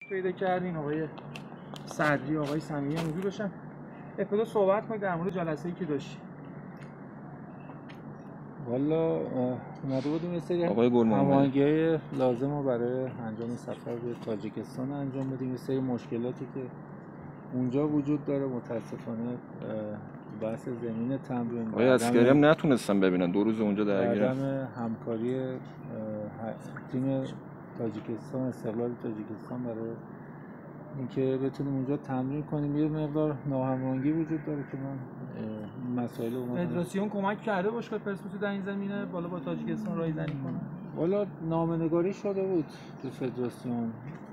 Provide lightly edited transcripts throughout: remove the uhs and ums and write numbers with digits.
پیدا کردین آقای صدری، آقای صمیمی موضوع داشتن. ابتدا صحبت کنید در مورد جلسه‌ای که داشتیم. والا اومده بودیم یه سری هماهنگی‌های لازم رو برای انجام سفر به تاجیکستان انجام بدیم. یه سری مشکلاتی که اونجا وجود داره متاسفانه بحث زمین تمرین آقای عسکری هم نتونستن ببینن، 2 روز اونجا درگیرن. عدم همکاری تیم تاجیکستان، استقلال تاجیکستان برای اینکه بتونیم اونجا تمرین کنیم یه مقدار ناهماهنگی وجود داره که من مسائل فدراسیون کمک کرده باشگاه پرسپولیس در این زمینه بالا با تاجیکستان رایزنی کنه. والا نامه‌نگاری شده بود تو فدراسیون،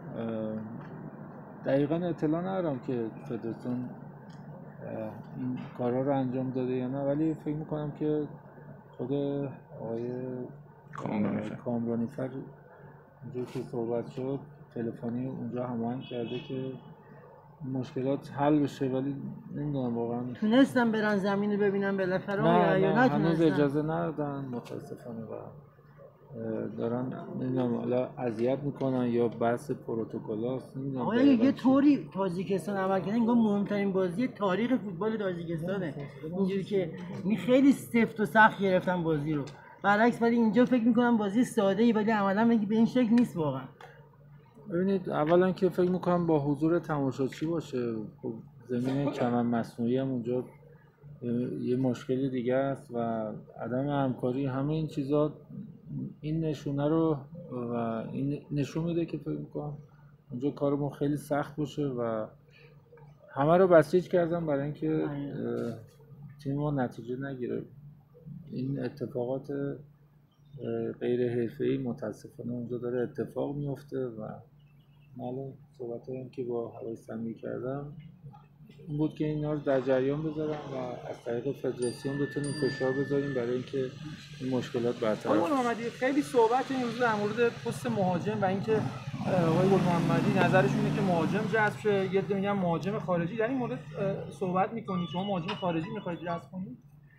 دقیقاً اطلاع ندارم که فدراسیون این کارا رو انجام داده یا نه، ولی فکر می‌کنم که خود آقای کامرانیفر اونجا که صحبت شد تلفنی اونجا هماهنگ کرده که مشکلات حل بشه، ولی نمیدونم واقعا تونستن برن زمین رو ببینن بالاخره یا نه هنوز اجازه ندادن متاسفانه و دارن نمیدونم حالا اذیت میکنن یا بحث پروتکلاست. آقا یه طوری تاجیکستان عمل کرده انگار مهمترین بازی تاریخ فوتبال تاجیکستانه، اینجوری که خیلی سفت و سخت گرفتن بازی رو، برعکس ولی اینجا فکر میکنم بازی ساده ای ولی عملا به این شکل نیست واقعا. ببینید اولا که فکر میکنم با حضور تماشاچی باشه، خب زمین چمن مصنوعی هم اونجا یه مشکلی دیگه است و عدم همکاری، همه این چیزا این نشونه رو و این نشون میده که فکر میکنم اونجا کارمون خیلی سخت باشه و همه رو بسیج کردم برای اینکه تیم ما نتیجه نگیره. این اتفاقات غیر حرفه‌ای متاسفانه اونجا داره اتفاق میفته و معلوم صحبتایی هم که با آقای صمیمی کردم این بود که اینا رو در جریان بذارم و از طریق فدراسیون بتونیم فشار بذاریم برای اینکه این مشکلات برطرف آقای محمدی خیلی صحبت امروز در مورد پست مهاجم و اینکه آقای محمدی نظرشون اینه که مهاجم جذب شه، یه عده میگن مهاجم خارجی. در این مورد صحبت می‌کنید شما مهاجم خارجی می‌خواید جذب کنید؟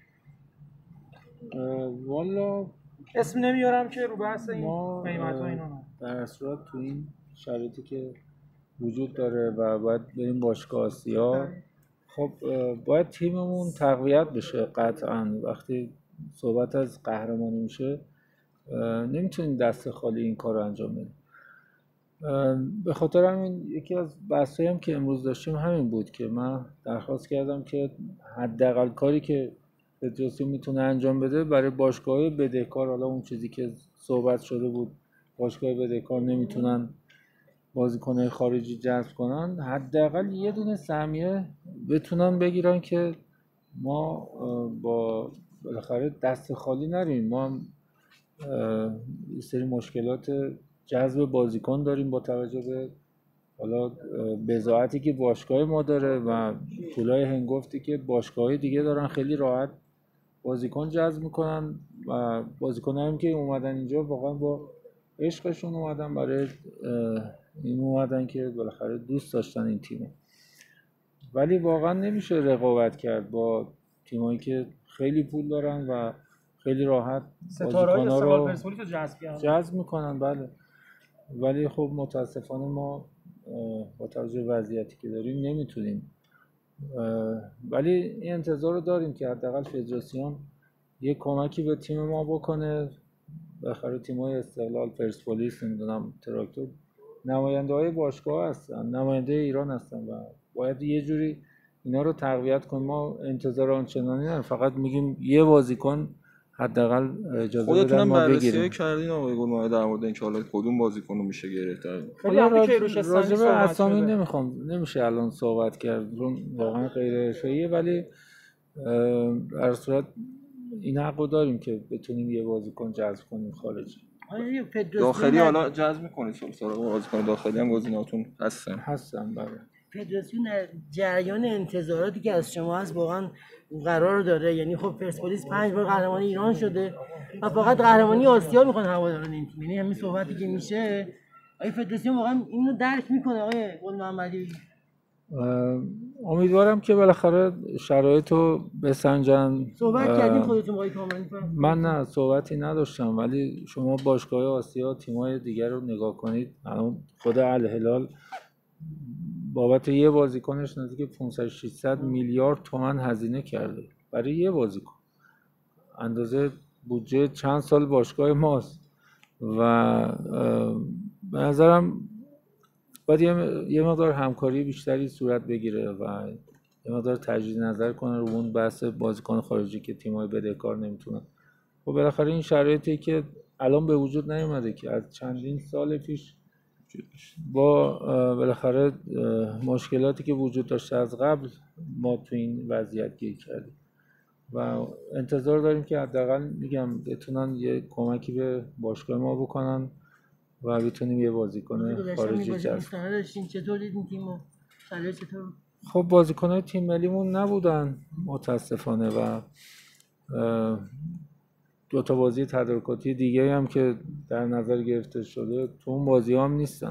والا اسم نمیارم که رو بحث این قیمت‌ها اینا در صورت تو این شرایطی که وجود داره و باید بریم باشگاه آسیا، خب باید تیممون تقویت بشه قطعاً. وقتی صحبت از قهرمانی میشه نمیتونیم دست خالی این کار رو انجام بدیم. به خاطر همین یکی از بحثایی هم که امروز داشتیم همین بود که من درخواست کردم که حداقل کاری که فدراسیون میتونه انجام بده برای باشگاه‌های بدهکار، حالا اون چیزی که صحبت شده بود باشگاه بدهکار نمیتونن بازیکن‌های خارجی جذب کنن، حداقل یه دونه سهمیه بتونن بگیرن که ما با بالاخره دست خالی نریم. ما یه سری مشکلات جذب بازیکن داریم با توجه به حالا بضاعتی که باشگاه ما داره و پولای هنگفتی که باشگاه‌های دیگه دارن خیلی راحت بازیکن جذب میکنن و بازیکنایی که اومدن اینجا واقعا با عشقشون اومدن، برای این اومدن که بالاخره دوست داشتن این تیمو، ولی واقعا نمیشه رقابت کرد با تیمایی که خیلی پول دارن و خیلی راحت ستاره‌های استقلال پرسپولیس رو جذب میکنن. بله، ولی خب متاسفانه ما با توجه به وضعیتی که داریم نمیتونیم، ولی این انتظار رو داریم که حداقل فدراسیون یه کمکی به تیم ما بکنه. بالاخره تیم‌های استقلال، پرسپولیس، نمیدونم تراکتور نماینده‌های باشگاه هستن، نماینده ایران هستن و باید یه جوری اینا رو تقویت کنیم. ما انتظار آنچنانی نداریم، فقط میگیم یه بازیکن حداقل اجازه بدن ما بگیریم. خودتون هم بررسی کردین آقای گلماهی در مورد اینکه حالا کدوم بازیکن رو میشه گرفت؟ خیلی راجع به اسامی نمیشه الان صحبت کرد، واقعا غیر حرفه‌ایه، ولی در صورت این حقو داریم که بتونیم یه بازیکن جذب کنیم خارجی. داخلی حالا جذب می‌کنید سراغ بازیکن داخلی هم گزینه‌هاتون هستن. بله. فدراسیون در جریان انتظاراتی که از شما هست واقعا قرار داره، یعنی خب پرسپولیس 5 بار قهرمان ایران شده و فقط قهرمانی آسیا میخوان هواداران این تیم، یعنی همین صحبتی که میشه آقای فدراسیون واقعا اینو درک میکنه آقای محمدی؟ امیدوارم که بالاخره شرایط رو بسنجن. صحبت کردین خودتون آقای کامرانی؟ من نه صحبتی نداشتم، ولی شما باشگاه آسیا تیم‌های دیگر رو نگاه کنید. الان خود الهلال بابت یه بازیکنش نزدیک 500-600 میلیارد تومان هزینه کرده برای یه بازیکن، اندازه بودجه چند سال باشگاه ماست و به نظرم باید یه مقدار همکاری بیشتری صورت بگیره و یه مقدار تجدید نظر کنه رو اون بحث بازیکن خارجی که تیم‌های بدهکار نمیتونن. و بالاخره این شرایطی که الان به وجود نیومده که از چندین سال پیش با بالاخره مشکلاتی که وجود داشته از قبل ما تو این وضعیت گیر کردیم و انتظار داریم که حداقل میگم بتونن یه کمکی به باشگاه ما بکنن و بتونیم یه بازیکن خارجی جذب کنیم. چطور دیدین تیمو؟ شرایط چطور؟ خب بازیکن‌های تیم ملیمون نبودن متاسفانه و دو تا بازی تدارکاتی دیگه هم که در نظر گرفته شده تو اون بازی هم نیستن.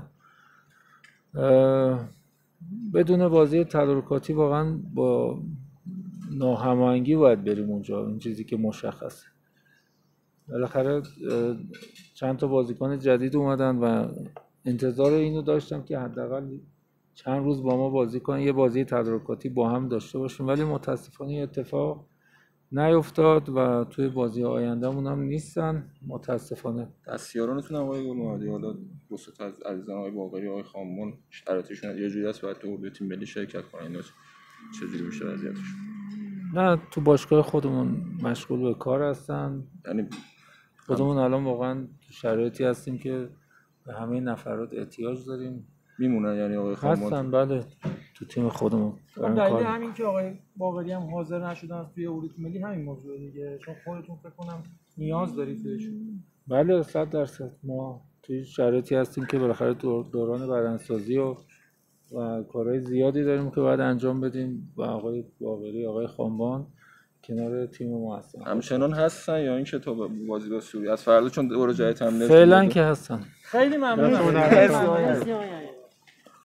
بدون بازی تدارکاتی واقعا با ناهماهنگی باید بریم اونجا، این چیزی که مشخصه. بالاخره چند تا بازیکن جدید اومدن و انتظار اینو داشتم که حداقل چند روز با ما بازی کنن، یه بازی تدارکاتی با هم داشته باشیم، ولی متاسفانه اتفاق نیفتاد و توی بازی آینده‌مون هم نیستن متاسفانه. دستیارانتون آقای گل‌محمدی حالا وسط از عزیزان آقای باقری آقای خامون شرایطشون یه جوری است باید تو اردوی تیم ملی شرکت کنن، اینا چجوری میشه وضعیتشون؟ نه تو باشگاه خودمون مشغول به کار هستن، یعنی خودمون الان واقعا شرایطی هستیم که به همه نفرات احتیاج داریم. میمونن یعنی آقای خامون هستن بله تو تیم خودمون. دلیل همین که آقای باقری هم حاضر نشدن توی اردوی تیم ملی همین موضوع دیگه، چون خودتون فکر کنم نیاز دارید بهشون. بله 100% ما توی شرایطی هستیم که بالاخره دوران بدنسازی و کارهای زیادی داریم که باید انجام بدیم و آقای باقری آقای خانبان کنار تیم ما هستن. همچنان هستن یا اینکه تو بازی با سوریه از فردا چون دور جدید هم فعلا که هستن. خیلی ممنونم.